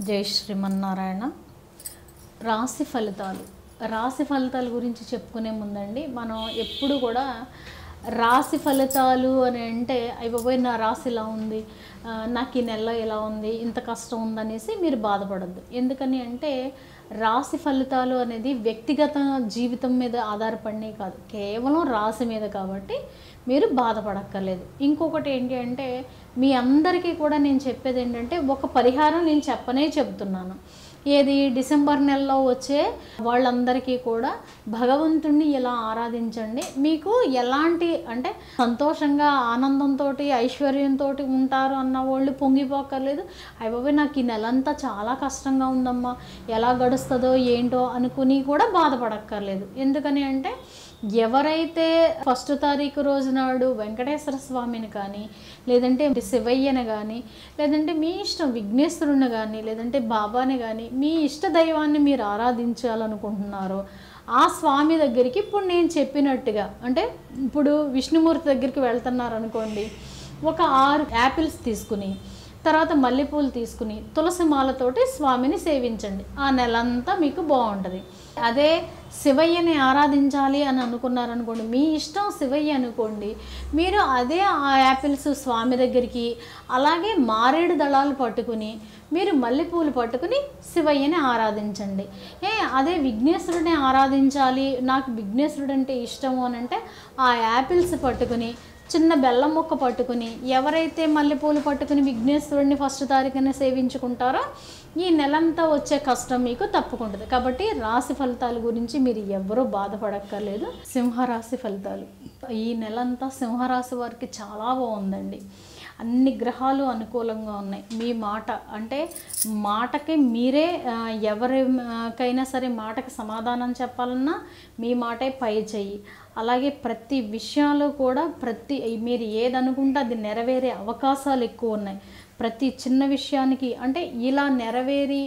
జై శ్రీమన్నారాయణ. రాశి ఫలితాల గురించి చెప్పుకునే ముందండి, మనం ఎప్పుడు కూడా రాశి ఫలితాలు అని అంటే అయిపోయి నా రాశి ఇలా ఉంది, నాకు ఈ నెలలో ఇలా ఉంది, ఇంత కష్టం ఉందనేసి మీరు బాధపడద్దు. ఎందుకని అంటే రాశి ఫలితాలు అనేది వ్యక్తిగత జీవితం మీద ఆధారపడినవి కాదు, కేవలం రాశి మీద. కాబట్టి మీరు బాధపడక్కర్లేదు. ఇంకొకటి ఏంటి అంటే మీ అందరికీ కూడా నేను చెప్పేది ఏంటంటే ఒక పరిహారం నేను చెప్తున్నాను. ఏది డిసెంబర్ నెలలో వచ్చే వాళ్ళందరికీ కూడా భగవంతుణ్ణి ఇలా ఆరాధించండి. మీకు ఎలాంటి అంటే సంతోషంగా ఆనందంతో ఐశ్వర్యంతో ఉంటారు అన్న వాళ్ళు పొంగిపోక్కర్లేదు. అయిపోయి నాకు ఈ నెలంతా చాలా కష్టంగా ఉందమ్మా, ఎలా గడుస్తుందో ఏంటో అనుకుని కూడా బాధపడక్కర్లేదు. ఎందుకని అంటే ఎవరైతే 1వ తారీఖు రోజు నాడు వెంకటేశ్వర స్వామిని కానీ, లేదంటే శివయ్యని కానీ, లేదంటే మీ ఇష్టం విఘ్నేశ్వరుని కానీ, లేదంటే బాబాని కానీ, మీ ఇష్ట దైవాన్ని మీరు ఆరాధించాలనుకుంటున్నారో ఆ స్వామి దగ్గరికి ఇప్పుడు నేను చెప్పినట్టుగా, అంటే ఇప్పుడు విష్ణుమూర్తి దగ్గరికి వెళ్తున్నారనుకోండి, ఒక 6 యాపిల్స్ తీసుకుని, తర్వాత మల్లెపూలు తీసుకుని, తులసి మాలతోటి స్వామిని సేవించండి. ఆ నెలంతా మీకు బాగుంటుంది. అదే శివయ్యని ఆరాధించాలి అని అనుకున్నారనుకోండి, మీ ఇష్టం శివయ్య అనుకోండి, మీరు అదే ఆ యాపిల్స్ స్వామి దగ్గరికి, అలాగే మారేడు దళాలు పట్టుకుని, మీరు మల్లెపూలు పట్టుకుని శివయ్యని ఆరాధించండి. అదే విఘ్నేశ్వరుడిని ఆరాధించాలి, నాకు విఘ్నేశ్వరుడు అంటే ఇష్టము అని అంటే ఆ యాపిల్స్ పట్టుకుని, చిన్న బెల్లం ముక్క పట్టుకుని, ఎవరైతే మల్లెపూలు పట్టుకుని విఘ్నేశ్వరుడిని 1వ తారీఖున సేవించుకుంటారో ఈ నెలంతా వచ్చే కష్టం మీకు తప్పుకుంటుంది. కాబట్టి రాశి ఫలితాల గురించి మీరు ఎవరూ బాధపడక్కర్లేదు. సింహరాశి ఫలితాలు ఈ నెలంతా సింహరాశి వారికి చాలా బాగుందండి. అన్ని గ్రహాలు అనుకూలంగా ఉన్నాయి. మీ మాట అంటే మాటకి మీరే, ఎవరికైనా సరే మాటకి సమాధానం చెప్పాలన్నా మీ మాటే పై చెయ్యి. అలాగే ప్రతి విషయాలు కూడా మీరు ఏదనుకుంటే అది నెరవేరే అవకాశాలు ఎక్కువ ఉన్నాయి. ప్రతి చిన్న విషయానికి అంటే ఇలా నెరవేరి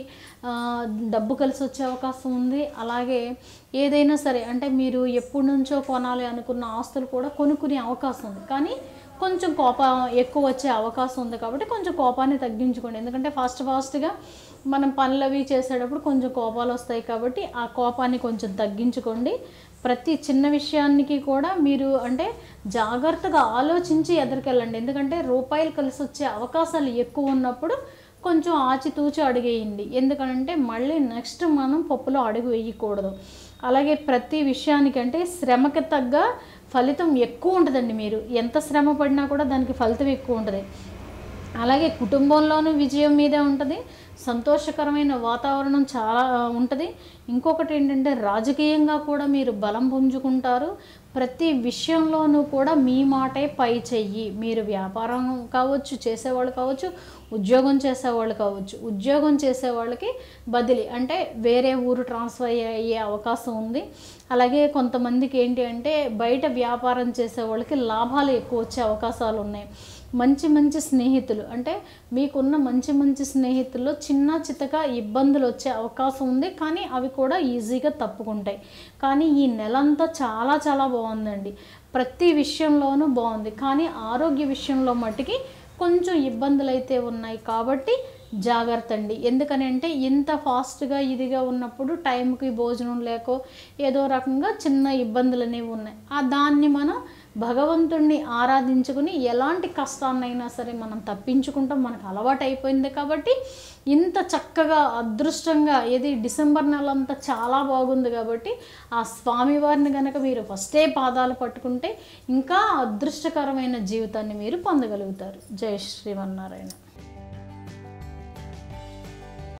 డబ్బు కలిసి వచ్చే అవకాశం ఉంది. అలాగే ఏదైనా సరే అంటే మీరు ఎప్పటి నుంచో కొనాలి అనుకున్న ఆస్తులు కూడా కొనుక్కునే అవకాశం ఉంది. కానీ కొంచెం కోపం ఎక్కువ వచ్చే అవకాశం ఉంది. కాబట్టి కొంచెం కోపాన్ని తగ్గించుకోండి. ఎందుకంటే ఫాస్ట్గా మనం పనులు అవి చేసేటప్పుడు కొంచెం కోపాలు వస్తాయి. కాబట్టి ఆ కోపాన్ని కొంచెం తగ్గించుకోండి. ప్రతి చిన్న విషయానికి కూడా మీరు అంటే జాగ్రత్తగా ఆలోచించి ఎదురుకెళ్ళండి. ఎందుకంటే రూపాయలు కలిసి వచ్చే అవకాశాలు ఎక్కువ ఉన్నప్పుడు కొంచెం ఆచితూచి అడుగేయండి. ఎందుకంటే మళ్ళీ నెక్స్ట్ మనం పప్పులో అడుగు వేయకూడదు. అలాగే ప్రతి విషయానికి అంటే శ్రమకి తగ్గ ఫలితం ఎక్కువ ఉంటుందండి. మీరు ఎంత శ్రమ పడినా కూడా దానికి ఫలితం ఎక్కువ ఉంటుంది. అలాగే కుటుంబంలోనూ విజయం మీదే ఉంటుంది. సంతోషకరమైన వాతావరణం చాలా ఉంటుంది. ఇంకొకటి ఏంటంటే రాజకీయంగా కూడా మీరు బలం పుంజుకుంటారు. ప్రతి విషయంలోనూ కూడా మీ మాటే పై చెయ్యి. మీరు వ్యాపారం కావచ్చు, చేసేవాళ్ళు కావచ్చు, ఉద్యోగం చేసేవాళ్ళు కావచ్చు. ఉద్యోగం చేసేవాళ్ళకి బదిలీ అంటే వేరే ఊరు ట్రాన్స్ఫర్ అయ్యే అవకాశం ఉంది. అలాగే కొంతమందికి ఏంటి అంటే బయట వ్యాపారం చేసే వాళ్ళకి లాభాలు ఎక్కువ వచ్చే అవకాశాలు ఉన్నాయి. మంచి స్నేహితులు అంటే మీకున్న మంచి స్నేహితుల్లో చిన్న చితక ఇబ్బందులు వచ్చే అవకాశం ఉంది. కానీ అవి కూడా ఈజీగా తప్పుకుంటాయి. కానీ ఈ నెలంతా చాలా బాగుందండి. ప్రతి విషయంలోనూ బాగుంది. కానీ ఆరోగ్య విషయంలో మట్టుకి కొంచెం ఇబ్బందులు అయితే ఉన్నాయి. కాబట్టి జాగ్రత్త అండి. ఎందుకని అంటే ఇంత ఫాస్ట్గా ఇదిగా ఉన్నప్పుడు టైంకి భోజనం లేకో ఏదో రకంగా చిన్న ఇబ్బందులు అనేవి ఉన్నాయి. దాన్ని మనం భగవంతుణ్ణి ఆరాధించుకుని ఎలాంటి కష్టాన్నైనా సరే మనం తప్పించుకుంటాం. మనకు అలవాటు అయిపోయింది. కాబట్టి ఇంత చక్కగా అదృష్టంగా డిసెంబర్ నెల అంతా చాలా బాగుంది. కాబట్టి ఆ స్వామివారిని కనుక మీరు ఫస్టే పాదాలు పట్టుకుంటే ఇంకా అదృష్టకరమైన జీవితాన్ని మీరు పొందగలుగుతారు. జై శ్రీమన్నారాయణ.